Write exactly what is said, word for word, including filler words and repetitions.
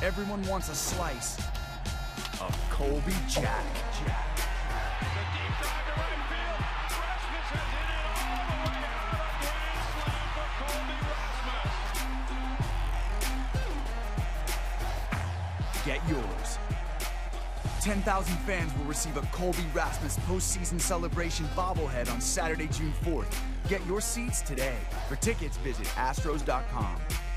Everyone wants a slice of Colby Jack. The deep drive to right field. Rasmus has hit it all the way out. A grand slam for Colby Rasmus. Get yours. ten thousand fans will receive a Colby Rasmus postseason celebration bobblehead on Saturday, June fourth. Get your seats today. For tickets, visit astros dot com.